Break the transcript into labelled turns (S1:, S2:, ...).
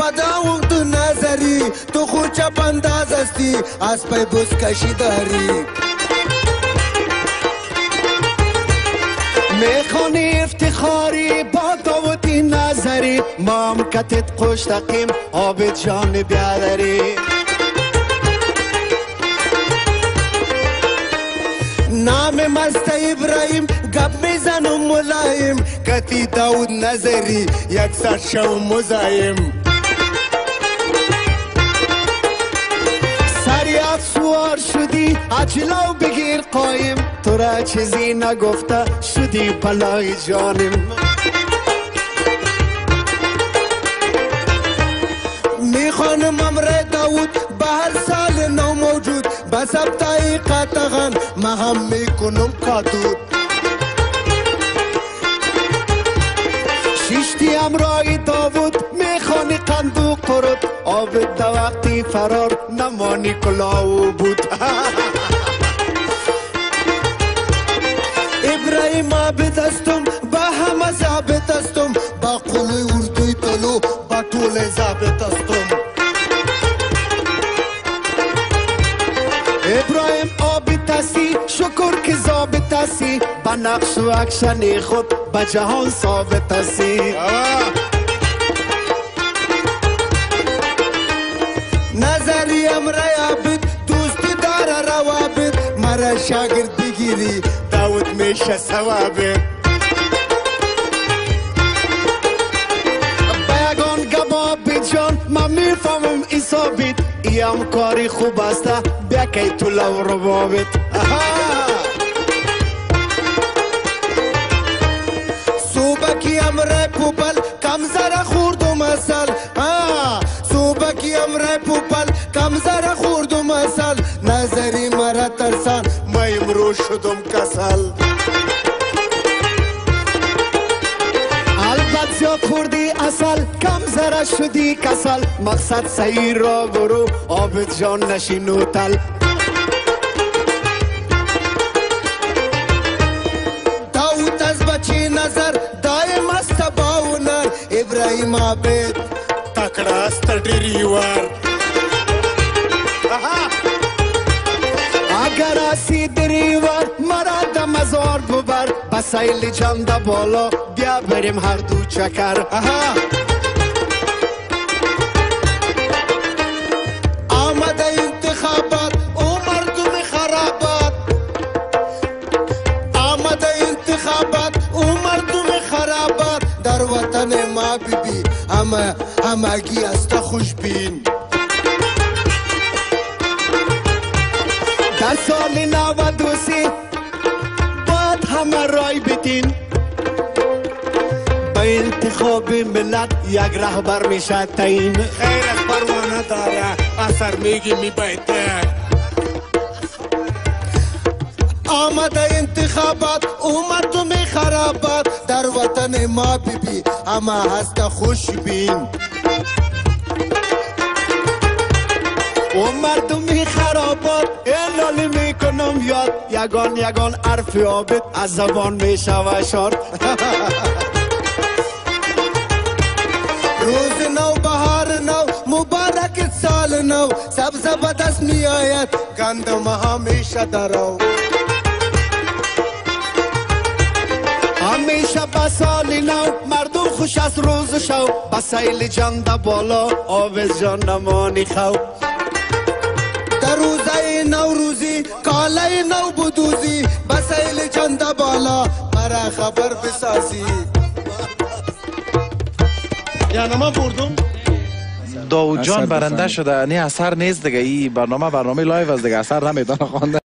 S1: داود نظری تو خود چپ انداز هستی از پای بوس کشی داری میخوانی افتخاری با داودی نظری مامکتت قشتقیم آب جان بیادری نام مست ابراهیم گپ میزنم ملایم کتی داود نظری یک سر شو مزایم سریعت سوار شدی عجلو بگیر قایم تو را چیزی نگفته شدی بلای جانم میخوانم امر داود به هر سال نو موجود بس ابتای قطغان ما هم میکنم کاتود شیشتی امرای داود میخوانی قندو قرد آب دا وقتی فرار نمانی کلاو بود ابراهیم عابد استم با همه ثابت استم با قلوی اردوی تلو با طول ثابت استم ابراهیم عابد هستی شکر که ثابت هستی با نقش و اکشن خود با جهان ثابت هستی نظری امرای عابد دوستی داره روابط مرا شاگرد بگیری داود میشه ثوابت بیگان گباب جان من میفهمم این ثابت ایم کاری خوب است بیا که تو لو روابط صوبکی امرای پوپل کم زره خوردم مثل صوبکی امرای پوپل کم زره خوردم مثل نظری مرا ترسان ما امرو شدم کسل البته زیاد خوردی اصل کم زره شدی کسل مقصد صحیح را برو آب جان نشینو تل داود از بچه نظر دایم است با هنر ابراهیم عابد تکڑا است ډریور اگر اسی دریور مرا د مزار ببر بسیل جنده بالا بیا بریم هر دو چکر آمده انتخابات او مردم خرابات آمده انتخابات او مردم خرابات در وطن ما بیبی همگی است خوشبین در سال 93 باید همه رای بدین با انتخاب ملت یک رهبر میشه تعیین خیر از پروانه داره اثر میگی میبایده آمده انتخابات اومد تو خرابات در وطن ما بیبی اما هست خوشبین و مردمی خرابات الالی میکنم یاد یگان حرف عابد از زبان میشوه شاد روز نو بهار نو مبارک سال نو سبز بدست می آید گندم همیشه درو همیشه با سال نو مردم خوش از روز شو با سیل جنده بالا آب جان نمانی خو در روزه نوروزی کاله نو بدوزی با سیل جنده بالا مرا خبر بسازی
S2: یعنی من بردم
S3: داود جان برنده شده. نه اثر نیست دیگه، این برنامه لایو است دیگه، اثر نمیتونه خوانده.